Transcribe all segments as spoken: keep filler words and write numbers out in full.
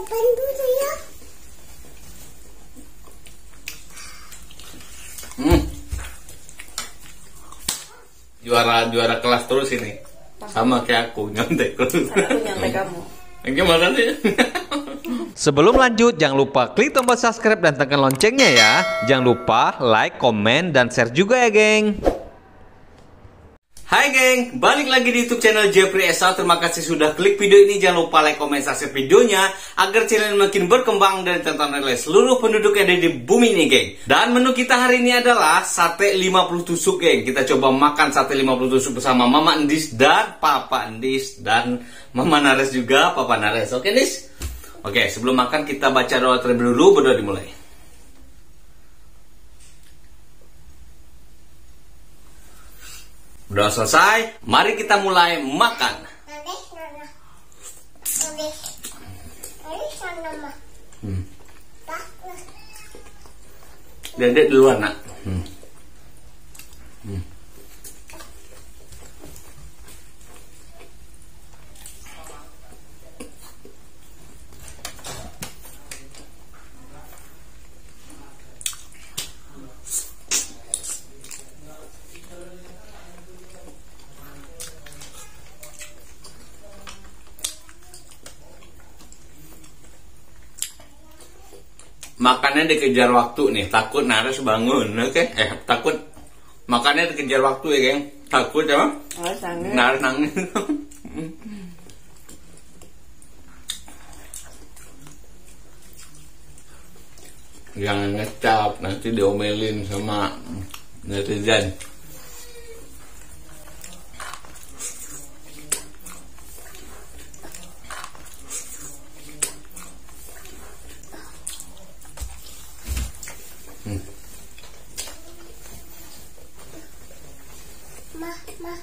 depan dulu ya. Hmm. Juara juara kelas terus ini. Sama kayak aku nyontek terus. Aku nyontek kamu. Gimana sih? Sebelum lanjut, jangan lupa klik tombol subscribe dan tekan loncengnya ya. Jangan lupa like, komen, dan share juga ya, geng. Hai geng, balik lagi di YouTube channel Jeffrey Esa. Terima kasih sudah klik video ini. Jangan lupa like, komen, subscribe videonya agar channel makin berkembang dan ditonton oleh seluruh penduduk yang ada di bumi ini, geng. Dan menu kita hari ini adalah sate lima puluh tusuk, geng. Kita coba makan sate lima puluh tusuk bersama Mama Endis dan Papa Endis dan Mama Nares juga, Papa Nares. Oke, Endis? Oke, sebelum makan kita baca doa terlebih dulu, berdoa dimulai. Udah selesai, mari kita mulai makan. Hmm. Dedek duluan, nak. Hmm. Hmm. Makannya dikejar waktu nih, takut Nares bangun, oke? Okay? Eh, takut makannya dikejar waktu ya, geng. Takut ya? Nares nangis. Jangan ngecap, nanti diomelin sama netizen. Ma, ma.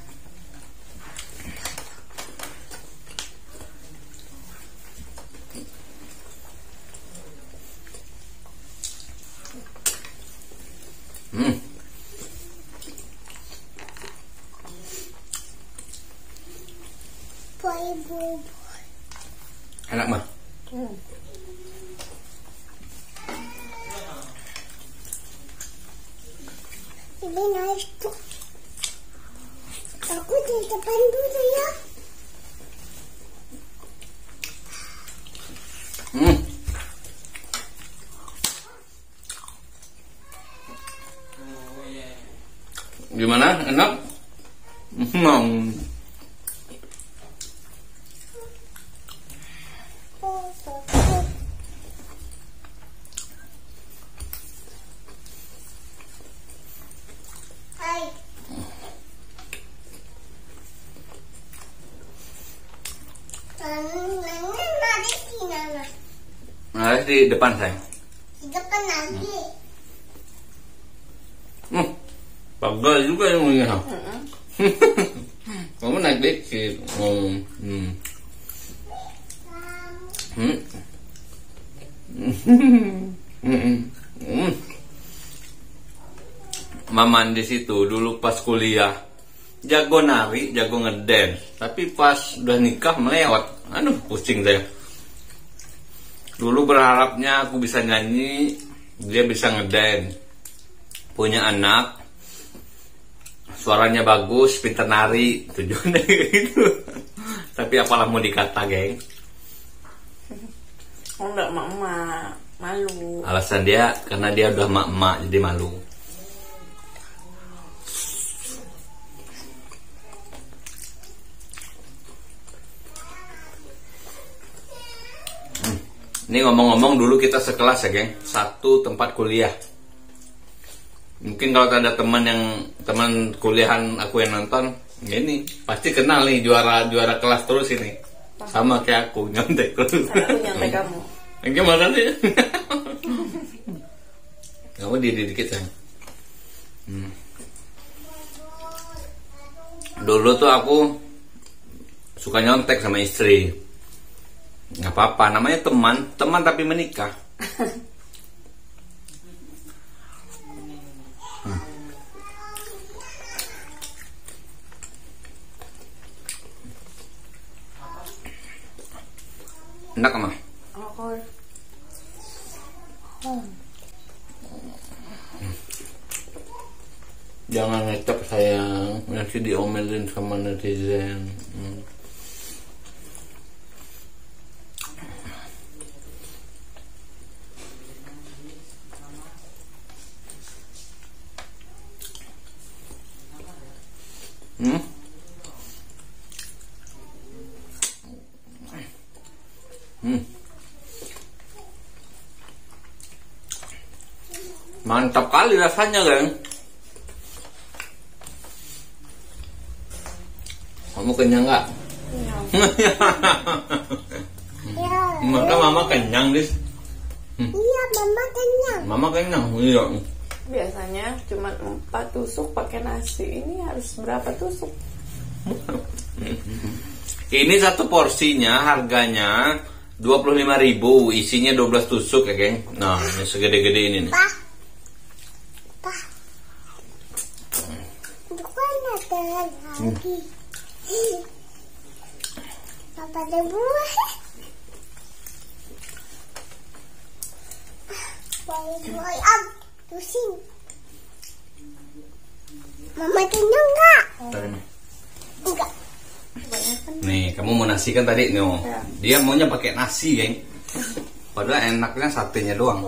Hmm. Boy, boy, boy. Enak mah. Hmm. Ini naik tuh. Aku di depan dulu ya. Hmm. Gimana? Enak? Hmm. Hai. Nares di depan, sayang. Di depan lagi. Hmm. Bagus juga yang punya. Kamu naik dikit. Oh. Hmm. Hmm. Hmm. Hmm. Mama di situ dulu pas kuliah jago nari, jago ngedance, tapi pas udah nikah melewat. Aduh, pusing saya. Dulu berharapnya aku bisa nyanyi, dia bisa ngedance, punya anak, suaranya bagus, pintar nari, tujuannya gitu. Tapi apalah mau dikata, geng. Oh, enggak, mama malu. Alasan dia karena dia udah mak-mak jadi malu. Ini ngomong-ngomong dulu kita sekelas ya, geng. Satu tempat kuliah. Mungkin kalau ada teman yang teman kuliahan aku yang nonton, ini pasti kenal nih juara juara kelas terus ini. Sama kayak aku nyontek terus. Aku nyontek kamu. Gimana sih? Kamu diri dikit ya. Hmm. Dulu tuh aku suka nyontek sama istri. Nggak apa-apa, namanya teman, teman tapi menikah. Hmm. Enak mah? Oh, alkohol. Hmm. Jangan ngecap sayang, nanti diomelin sama netizen. Hmm. Hmm? Hmm. Mantap kali rasanya, kan? Kamu kenyang nggak? Kenyang. Ya. Maka mama kenyang, Dis. Iya, mama kenyang. Mama kenyang, iya. Biasanya cuma empat tusuk pakai nasi. Ini harus berapa tusuk? Ini satu porsinya harganya dua puluh lima ribu, isinya dua belas tusuk ya, geng. Nah, ini segede-gede ini nih. Pak. Pak. Bukan ada lagi. Papa ada buah. Boy-boy up. Pusing. Mama kenyang nggak? Enggak. Nih, kamu mau nasi kan tadi, nih. Ya. Dia maunya pakai nasi, geng. Padahal enaknya satenya doang.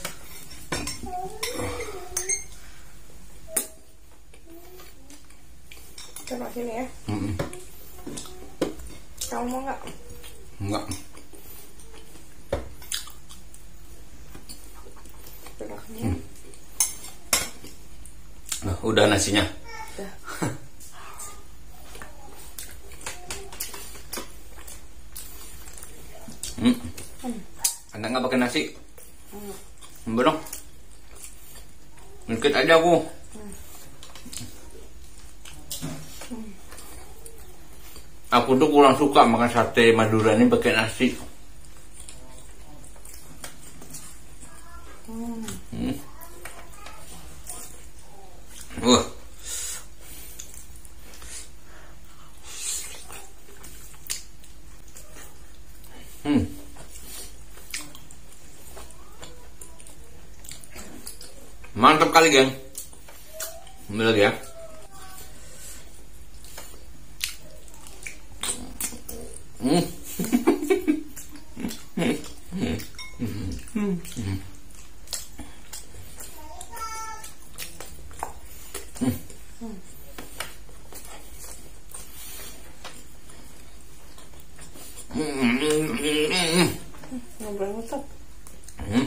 Coba sini ya. Mm-mm. Kamu mau nggak? Enggak. Coba sini. Nah, udah nasinya. Udah. Hmm. Anda nggak pakai nasi? Hmm. Belum. Dikit aja aku. Aku tuh kurang suka makan sate Madura ini pakai nasi. Hmm. Wah. Hmm. Mantap kali, geng. Ambil lagi ya. Hmm. Nggak boleh ngucap. Hmm.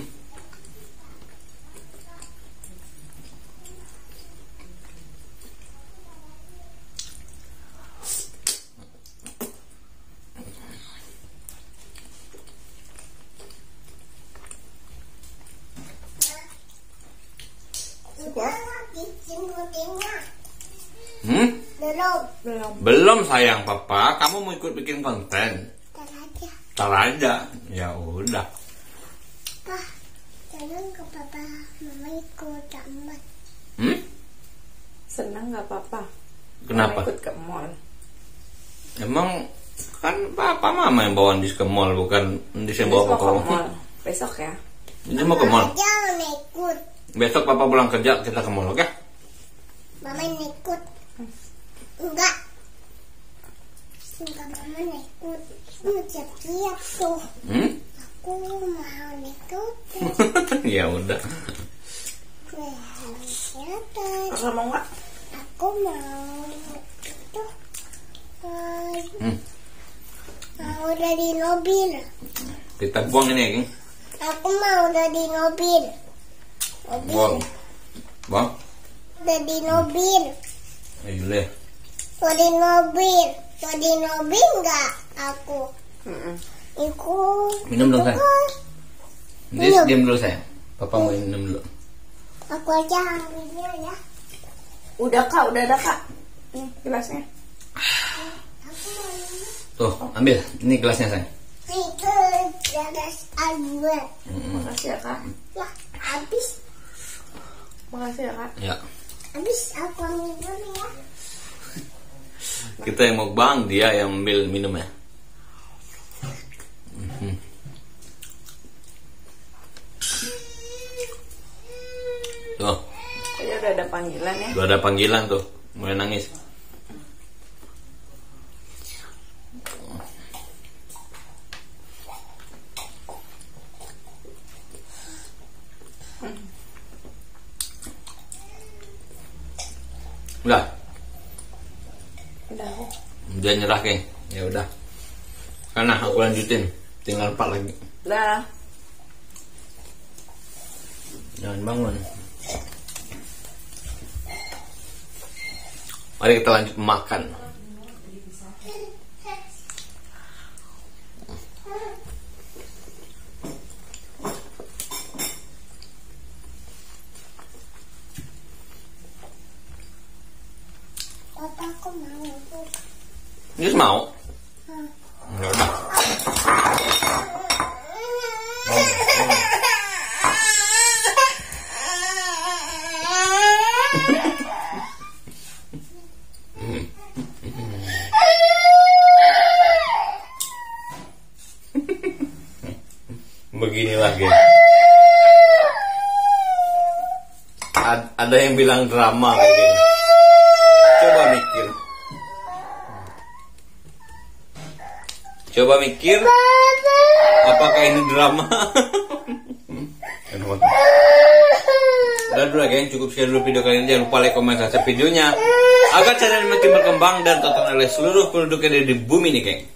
Udah lagi jenggotinnya. Hmm? Belum. Belum. Belum sayang papa, kamu mau ikut bikin konten? Ntar aja. Ntar aja. Ya udah. Pak, jangan ke papa. Mama ikut amat. Hmm? Senang nggak papa? Kenapa? Mama ikut ke mall. Emang kan papa mama yang bawa Andis ke mall, bukan Andis yang bawa Besok papa. ke mall. Besok ya. Andis mau ke mall. Jangan ikut. Besok papa pulang kerja kita ke mall, oke? Mama ikut. Enggak. Enggak, mama ikut. Mau siap-siap tuh. Hmm? Aku mau ikut. Ya udah. Kelihatan. Kakak mau nggak? Aku mau itu. Hmm. Mau dari mobil. Kita buang ini, geng. Aku mau dari mobil. Mobil. Buang. Buang. Dari mobil. Ayo deh. Dari mobil. Dari mobil enggak aku. Mm-mm. Ikut. Minum dong, sayang. Ikut. Andis, Minum. diam dulu sayang. Papa mau minum dulu. Aku aja ambilnya ya. Udah kak, udah ada kak. Nih gelasnya. Aku mau minum. Tuh, ambil. Ini gelasnya, sayang. Itu garas aduan. Makasih ya kak. Ya, habis. Makasih ya kak. Ya. Habis aku ambil dulu ya. Kita yang mau bang, dia yang ambil minum ya. Mhm. panggilan ya. Udah ada panggilan tuh, mulai nangis. Udah. Udah. Udah nyerah, geng. Ya udah. Karena aku lanjutin, tinggal empat lagi. Udah. Jangan bangun. Mari kita lanjut makan. Papa aku mau. Just mau. Ya udah. Beginilah, geng. Ad- ada yang bilang drama kayak gini. Coba mikir. Coba mikir. Apakah ini drama? Udah dulu, geng. Cukup share dulu video kali ini. Jangan lupa like, komen, subscribe videonya agar channel ini makin berkembang dan tonton oleh seluruh penduduk yang ada di bumi ini, geng.